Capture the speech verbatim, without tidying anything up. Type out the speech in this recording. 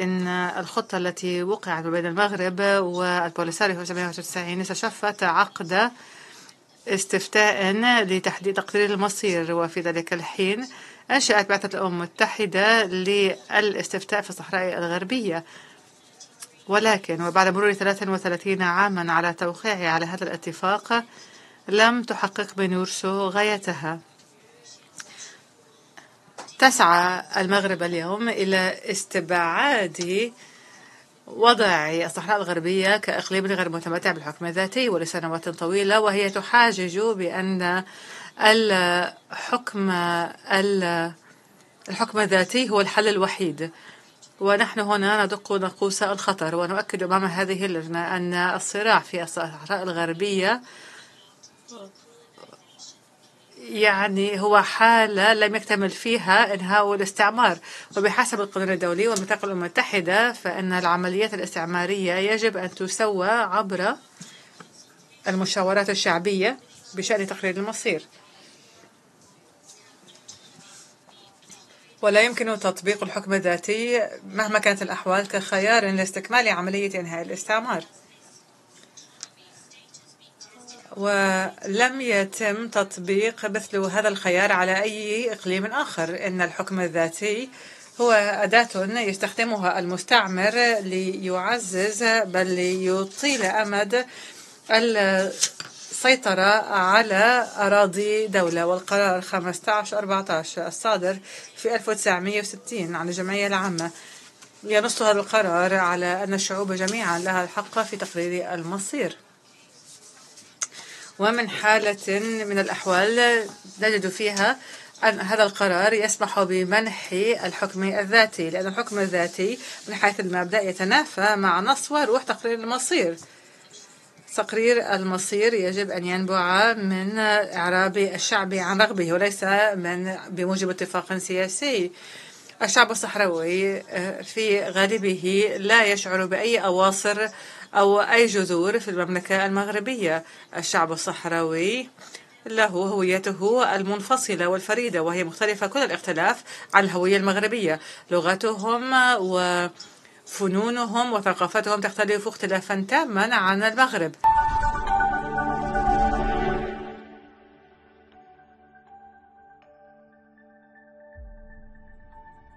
إن الخطة التي وقعت بين المغرب والبوليساريو في ألف وتسعمائة وواحد وتسعين استشفت عقد استفتاء لتحديد تقرير المصير، وفي ذلك الحين أنشأت بعثة الأمم المتحدة للاستفتاء في الصحراء الغربية. ولكن وبعد مرور ثلاثة وثلاثين عاما على توقيعها على هذا الاتفاق لم تحقق بنورسو غايتها. تسعى المغرب اليوم إلى استبعاد وضع الصحراء الغربية كإقليم غير متمتع بالحكم الذاتي ولسنوات طويلة، وهي تحاجج بأن الحكم الحكم الذاتي هو الحل الوحيد. ونحن هنا ندق ناقوس الخطر، ونؤكد أمام هذه اللجنة أن الصراع في الصحراء الغربية يعني هو حالة لم يكتمل فيها إنهاء الاستعمار، وبحسب القانون الدولي والميثاق الأمم المتحدة فإن العمليات الاستعمارية يجب أن تسوى عبر المشاورات الشعبية بشأن تقرير المصير، ولا يمكن تطبيق الحكم الذاتي مهما كانت الأحوال كخيار لاستكمال عملية إنهاء الاستعمار. ولم يتم تطبيق مثل هذا الخيار على أي إقليم آخر. إن الحكم الذاتي هو أداة يستخدمها المستعمر ليعزز بل ليطيل أمد السيطرة على أراضي دولة. والقرار خمسة عشر أربعة عشر الصادر في ألف وتسعمائة وستين عن الجمعية العامة ينص هذا القرار على أن الشعوب جميعا لها الحق في تقرير المصير. ومن حالة من الأحوال نجد فيها أن هذا القرار يسمح بمنح الحكم الذاتي، لأن الحكم الذاتي من حيث المبدأ يتنافى مع نص وروح تقرير المصير. تقرير المصير يجب أن ينبع من إعراب الشعب عن رغبه وليس من بموجب اتفاق سياسي. الشعب الصحراوي في غالبه لا يشعر بأي أواصر أو أي جذور في المملكة المغربية. الشعب الصحراوي له هويته المنفصلة والفريدة، وهي مختلفة كل الاختلاف عن الهوية المغربية. لغتهم وفنونهم وثقافتهم تختلف اختلافا تاما عن المغرب.